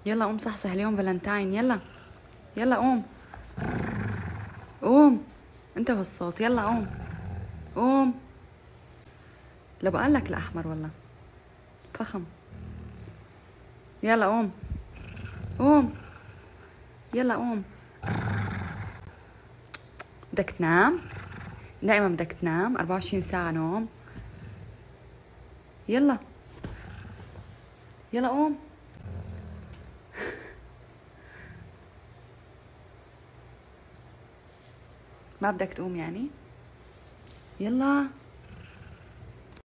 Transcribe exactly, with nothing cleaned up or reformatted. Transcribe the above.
يلا قوم صحصح، اليوم فالنتاين. يلا يلا قوم قوم، انت والصوت. يلا قوم قوم. لو بقالك الأحمر والله فخم. يلا قوم قوم. يلا قوم. بدك تنام؟ دائما بدك تنام أربعة وعشرين ساعة نوم. يلا يلا قوم. ما بدك تقوم يعني؟ يلا